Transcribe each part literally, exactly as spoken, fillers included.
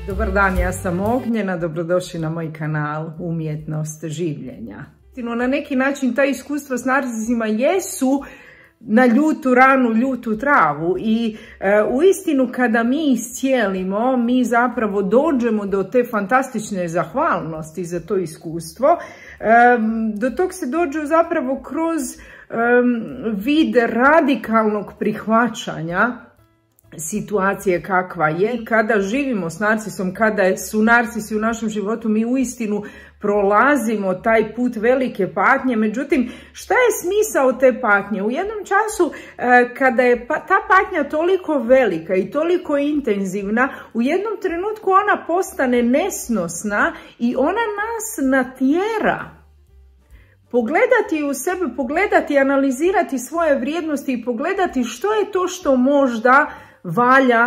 Dobar dan, ja sam Ognjena, dobrodošli na moj kanal Umjetnost življenja. Na neki način ta iskustva s narcizima jesu na ljutu ranu, ljutu travu i e, u istinu kada mi iscijelimo, mi zapravo dođemo do te fantastične zahvalnosti za to iskustvo. E, do tog se dođe zapravo kroz e, vid radikalnog prihvaćanja situacije kakva je. Kada živimo s narcisom, kada su narcisi u našem životu, mi uistinu prolazimo taj put velike patnje. Međutim, šta je smisao te patnje? U jednom času, kada je ta patnja toliko velika i toliko intenzivna, u jednom trenutku ona postane nesnosna i ona nas natjera pogledati u sebe, pogledati, analizirati svoje vrijednosti i pogledati što je to što možda valja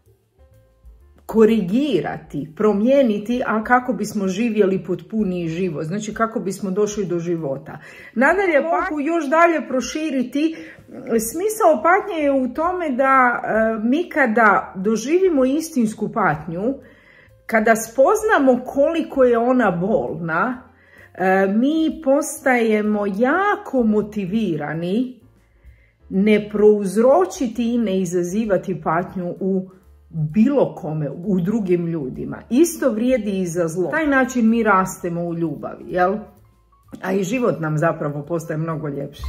korigirati, promijeniti, a kako bismo živjeli potpuniji život, znači kako bismo došli do života. Nadalje, mogu još dalje proširiti. Smisao patnje je u tome da e, mi kada doživimo istinsku patnju, kada spoznamo koliko je ona bolna, e, mi postajemo jako motivirani ne prouzročiti i ne izazivati patnju u bilo kome, u drugim ljudima. Isto vrijedi i za zlo. Na taj način mi rastemo u ljubavi, jel? A i život nam zapravo postaje mnogo ljepši.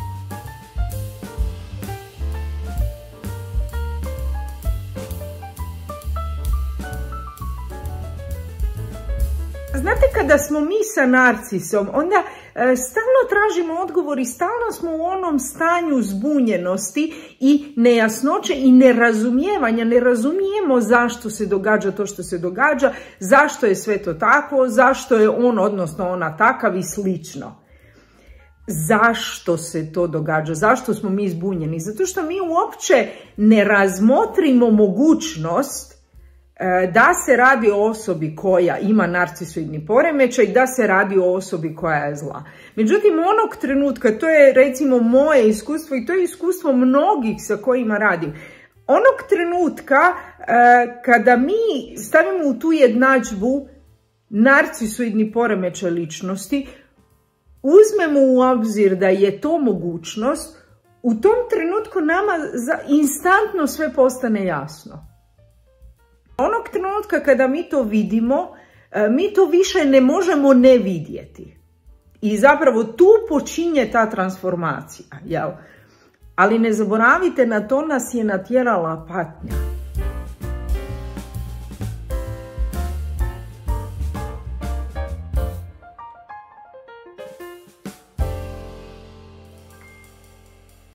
Znate, kada smo mi sa narcisom, onda e, stalno tražimo odgovor i stalno smo u onom stanju zbunjenosti i nejasnoće i nerazumijevanja. Ne razumijemo zašto se događa to što se događa, zašto je sve to tako, zašto je on, odnosno ona takav i slično. Zašto se to događa? Zašto smo mi zbunjeni? Zato što mi uopće ne razmotrimo mogućnost da se radi o osobi koja ima narcisoidni poremećaj, da se radi o osobi koja je zla. Međutim, onog trenutka, to je recimo moje iskustvo i to je iskustvo mnogih sa kojima radim, onog trenutka kada mi stavimo u tu jednadžbu narcisoidni poremećaj ličnosti, uzmemo u obzir da je to mogućnost, u tom trenutku nama instantno sve postane jasno. Onog trenutka kada mi to vidimo, mi to više ne možemo ne vidjeti. I zapravo tu počinje ta transformacija. Jel? Ali ne zaboravite, na to nas je natjerala patnja.